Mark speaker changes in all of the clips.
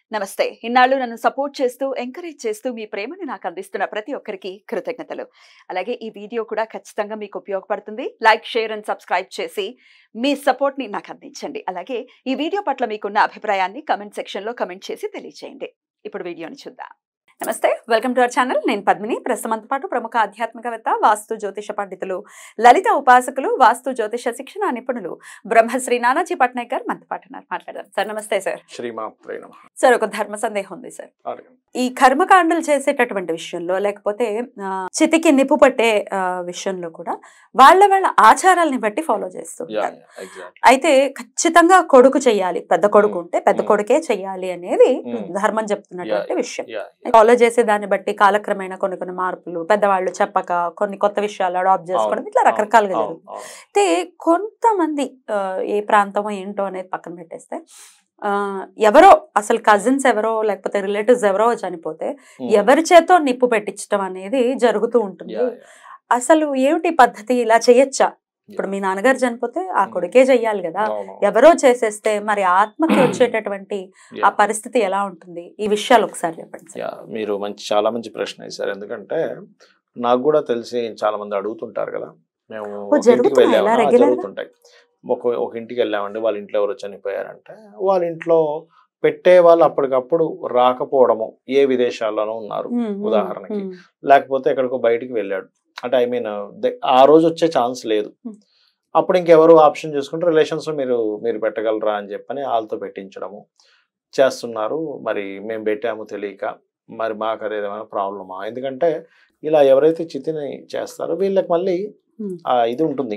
Speaker 1: నమస్తే. ఇన్నాళ్ళు నన్ను సపోర్ట్ చేస్తూ, ఎంకరేజ్ చేస్తూ మీ ప్రేమను నాకు అందిస్తున్న ప్రతి ఒక్కరికి కృతజ్ఞతలు. అలాగే ఈ వీడియో కూడా ఖచ్చితంగా మీకు ఉపయోగపడుతుంది. లైక్, షేర్ అండ్ సబ్స్క్రైబ్ చేసి మీ సపోర్ట్‌ని నాకు అందించండి. అలాగే ఈ వీడియో పట్ల మీకున్న అభిప్రాయాన్ని కామెంట్ సెక్షన్‌లో కామెంట్ చేసి తెలియజేయండి. ఇప్పుడు వీడియోని చూద్దాం. నమస్తే, వెల్కమ్ టు అవర్ ఛానల్. నేను పద్మిని. ప్రస్తుతంతో పాటు ప్రముఖ ఆధ్యాత్మికవేత్త, వాస్తు జ్యోతిష పండితులు, లలిత ఉపాసకులు, వాస్తు జ్యోతిష శిక్షణ నిపుణులు బ్రహ్మశ్రీ నానాజీ పట్నాయక్ గారు మనతో పాటు ఉన్నారు. మాట్లాడదాం సార్. నమస్తే సార్.
Speaker 2: శ్రీమాత్రే నమః.
Speaker 1: సార్, ఒక ధర్మ సందేహం ఉంది సార్. ఈ కర్మకాండలు చేసేటటువంటి విషయంలో, లేకపోతే చితికి నిప్పు పట్టే విషయంలో కూడా వాళ్ళ ఆచారాలని బట్టి ఫాలో చేస్తుంటారు. అయితే ఖచ్చితంగా కొడుకు చెయ్యాలి, పెద్ద కొడుకు ఉంటే పెద్ద కొడుకే చెయ్యాలి అనేది ధర్మం చెప్తున్నటువంటి విషయం. ఫాలో చేసే దాన్ని బట్టి కాలక్రమేణా కొన్ని కొన్ని మార్పులు, పెద్దవాళ్ళు చెప్పక కొన్ని కొత్త విషయాలు అడాప్ట్ చేసుకోవడం, ఇట్లా రకరకాలుగా జరుగుతుంది. అయితే కొంతమంది ఏ ప్రాంతమో ఏంటో అనేది పక్కన పెట్టేస్తే, ఎవరో అసలు కజిన్స్ ఎవరో లేకపోతే రిలేటివ్స్ ఎవరో చనిపోతే ఎవరి చేతో నిప్పు పెట్టించడం అనేది జరుగుతూ ఉంటుంది. అసలు ఏమిటి పద్ధతి? ఇలా చేయొచ్చా? ఇప్పుడు మీ నాన్నగారు చనిపోతే ఆ కొడుకే చెయ్యాలి కదా, ఎవరో చేసేస్తే మరి ఆత్మకి వచ్చేటటువంటి ఆ పరిస్థితి ఎలా ఉంటుంది? ఈ విషయాలు ఒకసారి చెప్పండి.
Speaker 2: మీరు చాలా మంచి ప్రశ్న వేశారు. ఎందుకంటే నాకు కూడా తెలిసి చాలా మంది అడుగుతుంటారు కదా, మేము ఇంటికి వెళ్ళాము, జరుగుతుంటాయి. ఒక ఇంటికి వెళ్ళామండి, వాళ్ళ ఇంట్లో ఎవరు చనిపోయారంటే వాళ్ళ ఇంట్లో పెట్టే వాళ్ళు అప్పటికప్పుడు రాకపోవడము, ఏ విదేశాల్లోనూ ఉన్నారు ఉదాహరణకి, లేకపోతే ఎక్కడికో బయటికి వెళ్ళాడు అంటే ఆ రోజు వచ్చే ఛాన్స్ లేదు. అప్పుడు ఇంకెవరు ఆప్షన్ చూసుకుంటే రిలేషన్స్ మీరు పెట్టగలరా అని చెప్పని వాళ్ళతో పెట్టించడము చేస్తున్నారు. మరి మేము పెట్టాము తెలియక, మరి మాకు అదేమైనా ప్రాబ్లమా? ఎందుకంటే ఇలా ఎవరైతే చితిని చేస్తారో వీళ్ళకి మళ్ళీ ఇది ఉంటుంది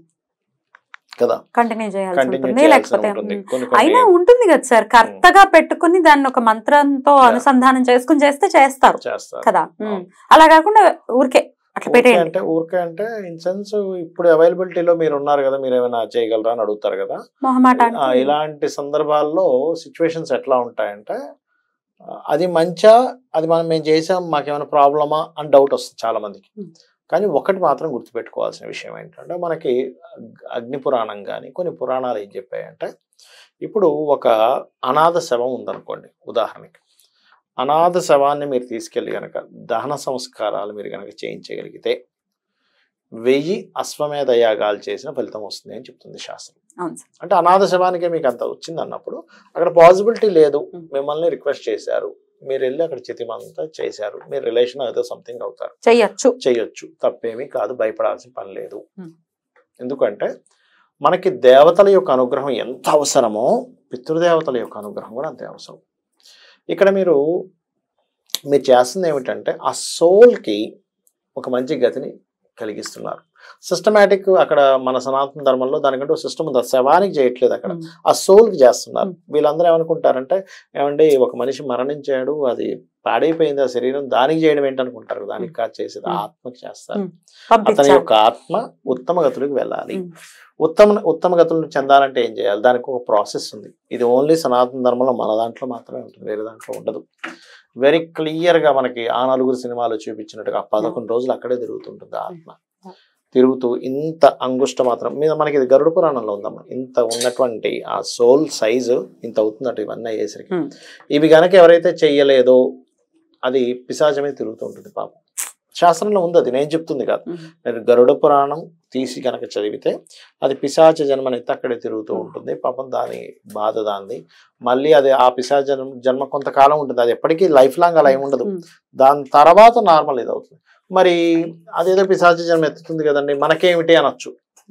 Speaker 2: కదా, కంటిన్యూ చేయాల్సి ఉంటుంది.
Speaker 1: అయినా ఉంటుంది కదా సార్, కర్తగా పెట్టుకుని దాన్ని ఒక మంత్రంతో అనుసంధానం చేసుకుని చేస్తారు కదా. అలా కాకుండా ఊరికే
Speaker 2: అంటే ఇన్ సెన్స్ ఇప్పుడు అవైలబిలిటీలో మీరు ఉన్నారు కదా, మీరు ఏమైనా చేయగలరా అని అడుగుతారు కదా. ఇలాంటి సందర్భాల్లో సిచ్యువేషన్స్ ఎట్లా ఉంటాయంటే, అది మంచా, అది మేము చేసాం, మాకేమైనా ప్రాబ్లమా అని డౌట్ వస్తుంది చాలా మందికి. కానీ ఒకటి మాత్రం గుర్తుపెట్టుకోవాల్సిన విషయం ఏంటంటే, మనకి అగ్ని పురాణం కానీ కొన్ని పురాణాలు ఏం చెప్పాయంటే, ఇప్పుడు ఒక అనాథ శవం ఉందనుకోండి ఉదాహరణకి, అనాథ శవాన్ని మీరు తీసుకెళ్ళి కనుక దహన సంస్కారాలు మీరు కనుక చేయించగలిగితే 1000 అశ్వమేధ యాగాలు చేసిన ఫలితం వస్తుంది అని చెప్తుంది శాస్త్రం. అంటే అనాథ శవానికే మీకు అంత వచ్చింది అన్నప్పుడు అక్కడ పాసిబిలిటీ లేదు. మిమ్మల్ని రిక్వెస్ట్ చేశారు, మీరు వెళ్ళి అక్కడ చితిమంతా చేశారు, మీరు రిలేషన్ అయితే సంథింగ్ అవుతారు, చెయ్యొచ్చు, తప్పేమీ కాదు, భయపడాల్సిన పని లేదు. ఎందుకంటే మనకి దేవతల యొక్క అనుగ్రహం ఎంత అవసరమో పితృదేవతల యొక్క అనుగ్రహం కూడా అంతే అవసరం. ఇక్కడ మీరు చేస్తుంది ఏమిటంటే ఆ సోల్కి ఒక మంచి గతిని కలిగిస్తున్నారు. సిస్టమేటిక్ అక్కడ మన సనాతన ధర్మంలో దానికంటే సిస్టమ్ ఉంది. శవానికి చేయట్లేదు, అక్కడ ఆ సోల్కి చేస్తున్నారు. వీళ్ళందరూ ఏమనుకుంటారంటే, ఏమంటే ఒక మనిషి మరణించాడు, అది పాడైపోయింది ఆ శరీరం, దానికి చేయడం ఏంటనుకుంటారు. దానికి కాదు చేసేది, ఆత్మకి చేస్తారు. అతని యొక్క ఆత్మ ఉత్తమ గతులకు వెళ్ళాలి. ఉత్తమ గతులను చెందాలంటే ఏం చేయాలి? దానికి ఒక ప్రాసెస్ ఉంది. ఇది ఓన్లీ సనాతన ధర్మంలో మన దాంట్లో మాత్రమే ఉంటుంది, వేరే దాంట్లో ఉండదు. వెరీ క్లియర్గా మనకి ఆ 4 సినిమాలు చూపించినట్టుగా 11 రోజులు అక్కడే తిరుగుతుంటుంది ఆత్మ. తిరుగుతూ ఇంత అంగుష్ట మాత్రం మీద, మనకి ఇది గరుడ పురాణంలో ఉందమ్మా, ఇంత ఉన్నటువంటి ఆ సోల్ సైజు ఇంత అవుతుందట ఇవన్నీ అయ్యేసరికి. ఇవి కనుక ఎవరైతే చెయ్యలేదో అది పిశాచమే తిరుగుతూ ఉంటుంది పాపం. శాస్త్రంలో ఉంది, అది నేను చెప్తుంది కాదు. మీరు గరుడ పురాణం తీసి కనుక చదివితే అది పిశాచ జన్మనైతే అక్కడే తిరుగుతూ ఉంటుంది పాపం. దాని బాధ దాన్ని మళ్ళీ అది ఆ పిశాచ జన్మ కొంతకాలం ఉంటుంది, అది ఎప్పటికీ లైఫ్ లాంగ్ అలా ఏమి ఉండదు. దాని తర్వాత నార్మల్ ఇది అవుతుంది. మరి అదేదో పిశాచ జన్మ ఎత్తుతుంది కదండి, మనకేమిటి అనొచ్చు.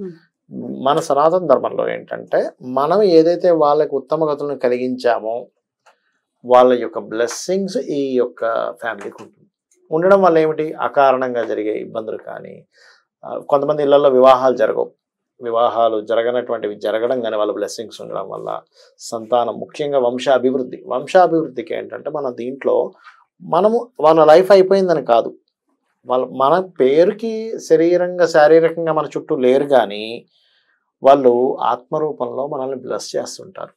Speaker 2: మన సనాతన ధర్మంలో ఏంటంటే, మనం ఏదైతే వాళ్ళకి ఉత్తమ గతులను కలిగించామో వాళ్ళ యొక్క బ్లెస్సింగ్స్ ఈ యొక్క ఫ్యామిలీకి ఉంటుంది. ఉండడం వల్ల ఏమిటి, అకారణంగా జరిగే ఇబ్బందులు కానీ, కొంతమంది ఇళ్లలో వివాహాలు జరగవు, వివాహాలు జరగనటువంటివి జరగడం కానీ వాళ్ళ బ్లెస్సింగ్స్ ఉండడం వల్ల సంతానం, ముఖ్యంగా వంశాభివృద్ధికి ఏంటంటే, మన దీంట్లో మనము వాళ్ళ లైఫ్ అయిపోయిందని కాదు, మన పేరుకి శారీరకంగా మన చుట్టూ లేరు కానీ వాళ్ళు ఆత్మరూపంలో మనల్ని బ్లెస్ చేస్తుంటారు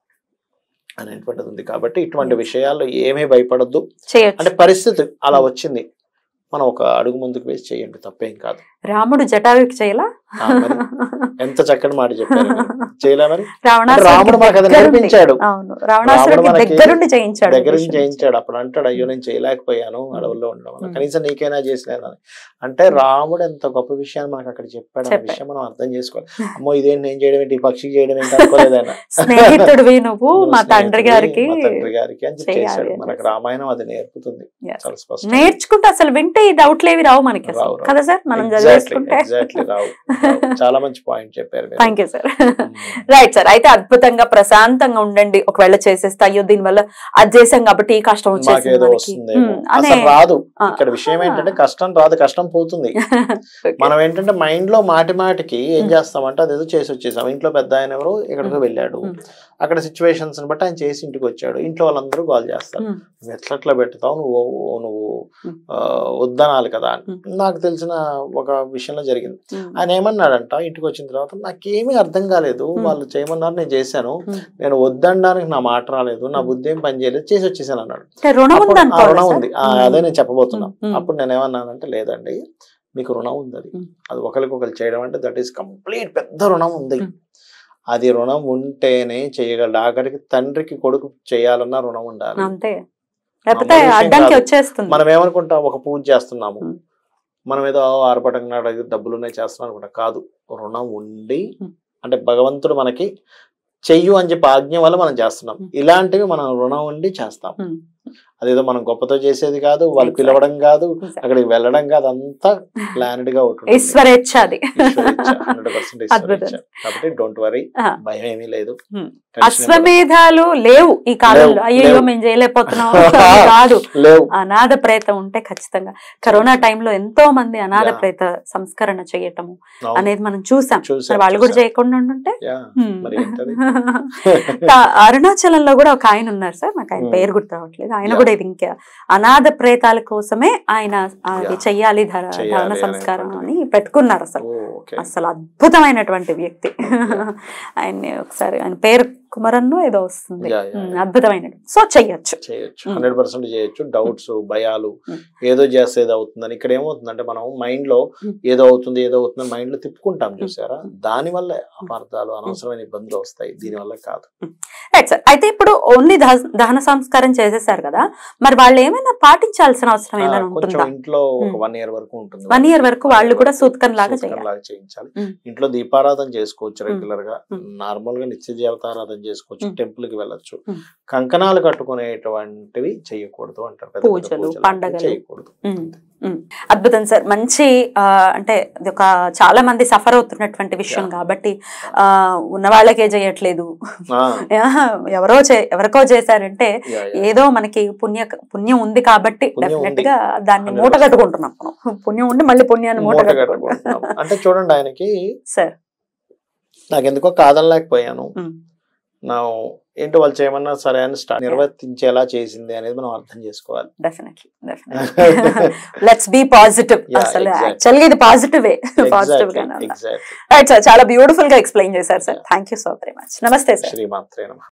Speaker 2: అనేటువంటిది ఉంది. కాబట్టి ఇటువంటి విషయాల్లో ఏమీ భయపడద్దు. అంటే పరిస్థితి అలా వచ్చింది, మనం ఒక అడుగు ముందుకు వేసి చేయండి, తప్పేం కాదు.
Speaker 1: రాముడు జటాయుకి చేయలా?
Speaker 2: ఎంత చక్కటి మాట చెప్పారు. చేయలే మరి
Speaker 1: రాముడు
Speaker 2: మాకు అది నేర్పించాడు.
Speaker 1: దగ్గర నుంచి చేయించాడు.
Speaker 2: అప్పుడు అంటాడు, అయ్యో నేను చేయలేకపోయాను అడవుల్లో ఉండడం వల్ల, కనీసం నీకైనా చేసినానని. అంటే రాముడు ఎంత గొప్ప విషయాన్ని మనకు అక్కడ చెప్పాడు. ఆ విషయం మనం అర్థం చేసుకోవాలి. అమ్మో ఇదేంటి నేను చేయడం ఏంటి, పక్షి చేయడం ఏంటి అనుకోలేదైనా.
Speaker 1: స్నేహితుడివి నువ్వు మా తండ్రి గారికి
Speaker 2: అని చేశాడు. మనకు రామాయణం అది నేర్పుతుంది చాలా స్పష్టంగా.
Speaker 1: నేర్చుకుంటే అసలు వింటే ఈ డౌట్లు ఏవి రావు మనకి కదా సార్, మనం చదివేసుకుంటే.
Speaker 2: రావు. చాలా మంచి పాయింట్ చెప్పారు.
Speaker 1: Thank you sir. Right sir. అయితే అద్భుతంగా ప్రశాంతంగా ఉండండి. ఒకవేళ చేసేస్తే అయ్యో దీని వల్ల అది చేసాం కాబట్టి ఈ కష్టం వచ్చేసింది
Speaker 2: రాదు. ఇక్కడ విషయం ఏంటంటే కష్టం రాదు, కష్టం పోతుంది. మనం ఏంటంటే మైండ్ లో మాటికి ఏం చేస్తామంటే అదేదో చేసి వచ్చేసాం. ఇంట్లో పెద్ద ఆయన ఎవరు ఎక్కడికో వెళ్ళాడు, అక్కడ సిచ్యువేషన్స్ బట్టి ఆయన చేసి ఇంటికి వచ్చాడు. ఇంట్లో వాళ్ళందరూ కాల్ చేస్తారు, నువ్వు ఎట్లా పెడతావు, నువ్వు వద్దనాలి కదా అని. నాకు తెలిసిన ఒక విషయంలో జరిగింది. ఆయన ఏమన్నాడంట, ఇంటికి వచ్చిన తర్వాత నాకేమీ అర్థం కాలేదు, వాళ్ళు చేయమన్నారు నేను చేశాను, నేను వద్దనడానికి నా మాట రాలేదు, నా బుద్ధి ఏం పని చేయలేదు, చేసి వచ్చేసాను అన్నాడు. రుణం ఉంది, అదే నేను చెప్పబోతున్నా. అప్పుడు నేను ఏమన్నానంటే లేదండి, మీకు రుణం ఉంది, అది ఒకరికొకరు చేయడం అంటే దట్ ఈస్ కంప్లీట్ పెద్ద రుణం ఉంది. అది రుణం ఉంటేనే చేయగలడు. ఆఖరికి తండ్రికి కొడుకు చేయాలన్నా రుణం ఉండాలి. మనం ఏమనుకుంటాం, ఒక పూజ చేస్తున్నాము, మనం ఏదో ఆర్భటంగా డబ్బులున్నాయి చేస్తున్నాం అనుకుంటా. కాదు, రుణం ఉండి, అంటే భగవంతుడు మనకి చెయ్యు అని చెప్పి ఆజ్ఞ వల్ల మనం చేస్తున్నాం. ఇలాంటివి మనం రుణం ఉండి చేస్తాం. అదేదో మనం గొప్పతో చేసేది కాదు, వాళ్ళు పిలవడం కాదు, అక్కడికి వెళ్ళడం కాదు, అంతా ప్లానెడ్ గా ఉంటుంది. కాబట్టి డోంట్ వరీ, భయం ఏమీ లేదు.
Speaker 1: అశ్వమేధాలు లేవు ఈ కాలంలో. అయ్యో మేము చేయలేకపోతున్నాం కాదు, అనాథ ప్రేత ఉంటే ఖచ్చితంగా. కరోనా టైంలో ఎంతో మంది అనాథ ప్రేత సంస్కరణ చేయటము అనేది మనం చూసాం. వాళ్ళు కూడా చేయకుండా ఉంటే. అరుణాచలంలో కూడా ఒక ఆయన ఉన్నారు సార్, నాకు ఆయన పేరు గుర్తు రావట్లేదు. ఆయన కూడా ఇది ఇంకా అనాథ ప్రేతాల కోసమే ఆయన అది చెయ్యాలి దహన సంస్కారం అని పెట్టుకున్నారు. అసలు అద్భుతమైనటువంటి వ్యక్తి. ఆయన్ని ఒకసారి, ఆయన పేరు కుమరన్నో ఏదో వస్తుంది, అద్భుతమైన. సో చెయ్యొచ్చు
Speaker 2: 100% చేయొచ్చు. డౌట్స్, భయాలు, ఏదో చేస్తే ఏదో అవుతుందని. ఇక్కడ ఏమవుతుందంటే మనం మైండ్ లో ఏదో అవుతుంది మైండ్ లో తిప్పుకుంటాం చూసారా, దాని వల్ల అపార్థాలు, అనవసరమైన ఇబ్బందులు వస్తాయి. దీని వల్ల కాదు.
Speaker 1: Right sir. అయితే ఇప్పుడు ఓన్లీ దహన సంస్కారం చేసేసారు కదా, మరి వాళ్ళు ఏమైనా పాటించాల్సిన అవసరం ఏమైనా ఉంటుందా?
Speaker 2: ఇంట్లో ఒక 1 year వరకు ఉంటుంది.
Speaker 1: 1 year వరకు వాళ్ళు కూడా సూత్కం లాగా
Speaker 2: చేయించాలి. ఇంట్లో దీపారాధన చేసుకోవచ్చు రెగ్యులర్ గా, నార్మల్ గా నిత్య దేవతారాధన చేసుకోవచ్చు, టెంపుల్ కి వెళ్ళొచ్చు. కంకణాలు కట్టుకునేటువంటివి చేయకూడదు అంటారు,
Speaker 1: పూజలు పండగలు చేయకూడదు.
Speaker 2: Mm.
Speaker 1: అద్భుతం సార్. మంచి అంటే ఇది ఒక చాలా మంది సఫర్ అవుతున్నటువంటి విషయం కాబట్టి ఉన్న వాళ్ళకే చేయట్లేదు, ఎవరికో చేశారంటే ఏదో మనకి పుణ్యం ఉంది కాబట్టి డెఫినెట్ గా దాన్ని మూట కట్టుకుంటున్నాం. పుణ్యం ఉండి మళ్ళీ పుణ్యాన్ని మూట కట్టుకుంటున్నాం.
Speaker 2: అంటే చూడండి, ఆయనకి
Speaker 1: సార్
Speaker 2: నాకెందుకో కాదనలేకపోయాను. నా ఏంటో వాళ్ళు చేయమన్నా సరే అని నిర్వర్తించేలా చేసింది అనేది మనం అర్థం చేసుకోవాలి.
Speaker 1: Definitely let's be positive. అసలు యాక్చువల్గా ఇది పాజిటివే, పాజిటివ్ గా. రైట్ సార్, చాలా బ్యూటిఫుల్ గా ఎక్స్ప్లెయిన్ చేశారు sir. Thank you so very much. నమస్తే సార్.
Speaker 2: శ్రీమాత్రే నమః.